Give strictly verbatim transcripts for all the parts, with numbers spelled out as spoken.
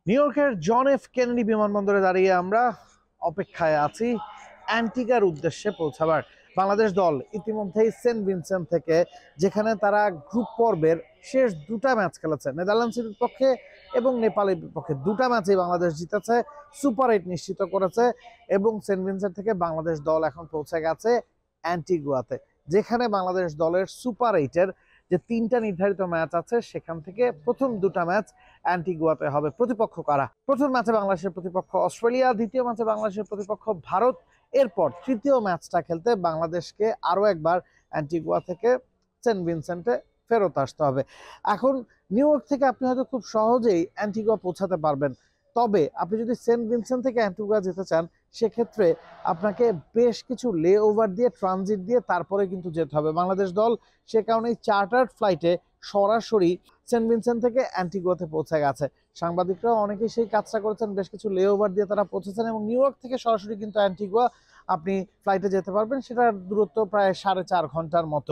New ইয়র্কের John F Kennedy বিমানবন্দরে দাঁড়িয়ে আমরা অপেক্ষায় আছি অ্যান্টিগার উদ্দেশ্যে পৌঁছাবার। বাংলাদেশ দল ইতিমধ্যেই সেন্ট ভিনসেন্ট থেকে, যেখানে তারা গ্রুপ পর্বের শেষ দুটা ম্যাচ খেলেছে, নেদারল্যান্ডসের বিপক্ষে এবং নেপালের বিপক্ষে, দুটা ম্যাচেই বাংলাদেশ জিতেছে, সুপার এইট নিশ্চিত করেছে এবং সেন্ট ভিনসেন্ট থেকে বাংলাদেশ দল এখন পৌঁছে গেছে অ্যান্টিগুয়াতে, যেখানে বাংলাদেশ দলের সুপার এইটের যে তিনটা নির্ধারিত ম্যাচ আছে সেখান থেকে প্রথম দুটা ম্যাচ অ্যান্টিগুয়াতে হবে। প্রতিপক্ষ কারা? প্রথম ম্যাচে বাংলাদেশের প্রতিপক্ষ অস্ট্রেলিয়া, দ্বিতীয় ম্যাচে বাংলাদেশের প্রতিপক্ষ ভারত। এরপর তৃতীয় ম্যাচটা খেলতে বাংলাদেশকে আরো একবার অ্যান্টিগুয়া থেকে সেন্ট ভিনসেন্টে ফেরত আসতে হবে। এখন নিউ ইয়র্ক থেকে আপনি হয়তো খুব সহজেই অ্যান্টিগুয়া পৌঁছাতে পারবেন, তবে আপনি যদি সেন্ট ভিনসেন্ট থেকে অ্যান্টিগুয়া যেতে চান সেক্ষেত্রে আপনাকে বেশ কিছু লে ওভার দিয়ে, ট্রানজিট দিয়ে তারপরে কিন্তু যেতে হবে। বাংলাদেশ দল সে কারণেই চার্টার্ড ফ্লাইটে সরাসরি সেন্ট ভিনসেন্ট থেকে অ্যান্টিগুয়াতে পৌঁছে গেছে। সাংবাদিকরাও অনেকেই সেই কাজটা করেছেন, বেশ কিছু লে ওভার দিয়ে তারা পৌঁছেছেন এবং নিউ ইয়র্ক থেকে সরাসরি কিন্তু অ্যান্টিগুয়া আপনি ফ্লাইটে যেতে পারবেন। সেটার দূরত্ব প্রায় সাড়ে চার ঘন্টার মতো।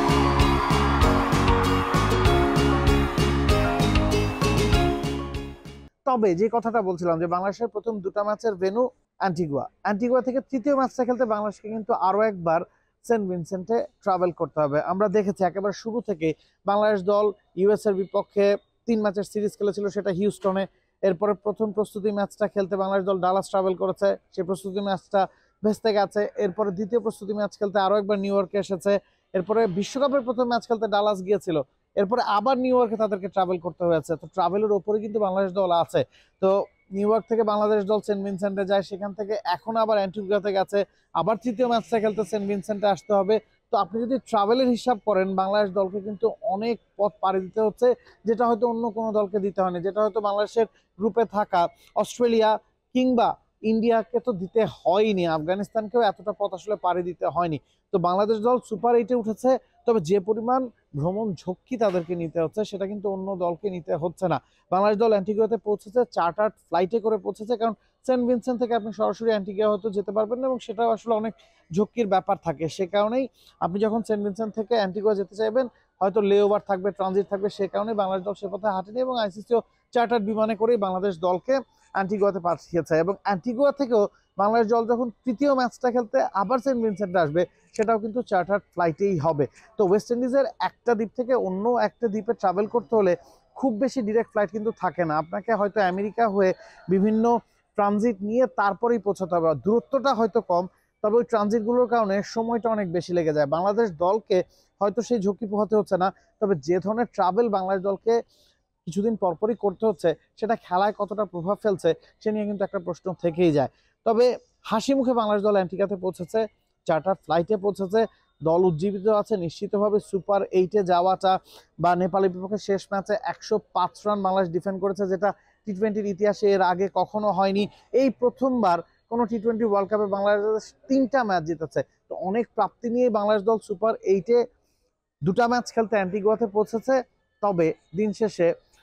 তবে যে কথাটা বলছিলাম যে বাংলাদেশের প্রথম দুটা ম্যাচের ভেন্যু অ্যান্টিগুয়া, অ্যান্টিগুয়া থেকে তৃতীয় ম্যাচটা খেলতে বাংলাদেশকে কিন্তু আরো একবার সেন্ট ভিনসেন্টে ট্রাভেল করতে হবে। আমরা দেখেছি একেবারে শুরু থেকে বাংলাদেশ দল ইউএস এর বিপক্ষে তিন ম্যাচের সিরিজ খেলেছিল, সেটা হিউস্টনে। এরপরে প্রথম প্রস্তুতি ম্যাচটা খেলতে বাংলাদেশ দল ডালাস ট্রাভেল করেছে, সেই প্রস্তুতি ম্যাচটা ভেস্তে গেছে। এরপরে দ্বিতীয় প্রস্তুতি ম্যাচ খেলতে আরো একবার নিউ ইয়র্কে এসেছে। এরপরে বিশ্বকাপের প্রথম ম্যাচ খেলতে ডালাস গিয়েছিল, এরপরে আবার নিউ ইয়র্কে তাদেরকে ট্রাভেল করতে হয়েছে। তো ট্রাভেলের ওপরে কিন্তু বাংলাদেশ দল আছে। তো নিউ ইয়র্ক থেকে বাংলাদেশ দল সেন্ট ভিনসেন্টে যায়, সেখান থেকে এখন আবার অ্যান্টিগুয়াতে গেছে, আবার তৃতীয় ম্যাচটা খেলতে সেন্ট ভিনসেন্টে আসতে হবে। তো আপনি যদি ট্রাভেলের হিসাব করেন বাংলাদেশ দলকে কিন্তু অনেক পথ পাড়ি দিতে হচ্ছে, যেটা হয়তো অন্য কোনো দলকে দিতে হয়নি, যেটা হয়তো বাংলাদেশের গ্রুপে থাকা অস্ট্রেলিয়া কিংবা ইন্ডিয়াকে তো দিতে হয়নি, আফগানিস্তানকেও এতটা পথ আসলে পাড়ি দিতে হয়নি। তো বাংলাদেশ দল সুপার এইটে উঠেছে, তবে যে পরিমাণ ভ্রমণ ঝক্কি তাদেরকে নিতে হচ্ছে সেটা কিন্তু অন্য দলকে নিতে হচ্ছে না। বাংলাদেশ দল অ্যান্টিগুয়াতে পৌঁছেছে চার্টার্ড ফ্লাইটে করে পৌঁছেছে, কারণ সেন্ট ভিনসেন্ট থেকে আপনি সরাসরি অ্যান্টিগুয়া হয়তো যেতে পারবেন না এবং সেটাও আসলে অনেক ঝক্কির ব্যাপার থাকে। সে কারণেই আপনি যখন সেন্ট ভিনসেন্ট থেকে অ্যান্টিগুয়া যেতে চাইবেন হয়তো লে ওভার থাকবে, ট্রানজিট থাকবে, সে কারণে বাংলাদেশ দল সে পথে হাঁটেনি এবং আইসিসিও চার্টার্ড বিমানে করেই বাংলাদেশ দলকে অ্যান্টিগুয়াতে পাঠিয়েছে। এবং অ্যান্টিগুয়া থেকেও বাংলাদেশ দল যখন তৃতীয় ম্যাচটা খেলতে আবার সেন্ট ভিনসেন্টে আসবে সেটাও কিন্তু চার্টার্ড ফ্লাইটেই হবে। তো ওয়েস্ট ইন্ডিজের একটা দ্বীপ থেকে অন্য একটা দ্বীপে ট্রাভেল করতে হলে খুব বেশি ডিরেক্ট ফ্লাইট কিন্তু থাকে না, আপনাকে হয়তো আমেরিকা হয়ে বিভিন্ন ট্রানজিট নিয়ে তারপরেই পৌঁছাতে হবে। দূরত্বটা হয়তো কম, তবে ওই ট্রানজিটগুলোর কারণে সময়টা অনেক বেশি লেগে যায়। বাংলাদেশ দলকে হয়তো সেই ঝুঁকি পোহাতে হচ্ছে না, তবে যে ধরনের ট্রাভেল বাংলাদেশ দলকে কিছুদিন পরপরই করতে হচ্ছে সেটা খেলায় কতটা প্রভাব ফেলছে সে নিয়ে কিন্তু একটা প্রশ্ন থেকেই যায়। তবে হাসি মুখে বাংলাদেশ দল অ্যান্টিগাতে পৌঁছেছে, চার্টার ফ্লাইটে পৌঁছেছে, দল উজ্জীবিত আছে নিশ্চিতভাবে। সুপার এইটে যাওয়াটা বা নেপালের বিপক্ষে শেষ ম্যাচে একশো পাঁচ রান বাংলাদেশ ডিফেন্ড করেছে, যেটা টি টোয়েন্টির ইতিহাসে এর আগে কখনো হয়নি। এই প্রথমবার কোনো টি টোয়েন্টি ওয়ার্ল্ড কাপে বাংলাদেশ তিনটা ম্যাচ জিতেছে। তো অনেক প্রাপ্তি নিয়ে বাংলাদেশ দল সুপার এইটে দুটা ম্যাচ খেলতে অ্যান্টিগুয়াতে পৌঁছেছে। তবে দিন শেষে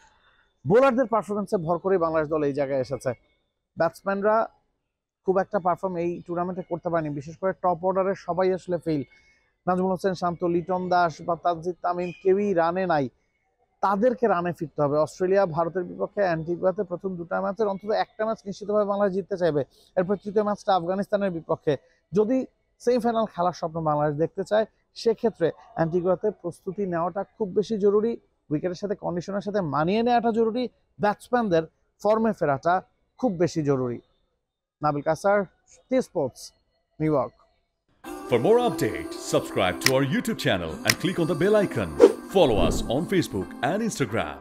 বোলারদের পারফরমেন্সে ভর করে বাংলাদেশ দল এই জায়গায় এসেছে। ব্যাটসম্যানরা খুব একটা পারফর্ম এই টুর্নামেন্টে করতে পারেনি, বিশেষ করে টপ অর্ডারের সবাই আসলে ফেল। নাজমুল হোসেন শান্ত, লিটন দাস বা তানজিদ তামিম কেউই রানে নাই, তাদেরকে রানে ফিরতে হবে। অস্ট্রেলিয়া ভারতের বিপক্ষে অ্যান্টিগুয়াতে প্রথম দুটা ম্যাচের অন্তত একটা ম্যাচ নিশ্চিতভাবে বাংলাদেশ জিততে চাইবে। এরপর তৃতীয় ম্যাচটা আফগানিস্তানের বিপক্ষে। যদি সেমিফাইনাল খেলার স্বপ্ন বাংলাদেশ দেখতে চায় সেক্ষেত্রে অ্যান্টিগুয়াতে প্রস্তুতি নেওয়াটা খুব বেশি জরুরি, উইকেটের সাথে কন্ডিশনের সাথে মানিয়ে নেওয়াটা জরুরি, ব্যাটসম্যানদের ফর্মে ফেরাটা খুব বেশি জরুরি। Nabil Kasar, T sports, New York. For more updates, subscribe to our YouTube channel and click on the bell icon. Follow us on Facebook and Instagram.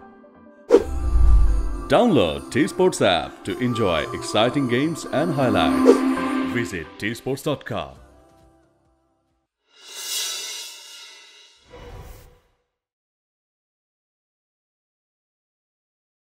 Download T Sports app to enjoy exciting games and highlights. Visit t sports dot com.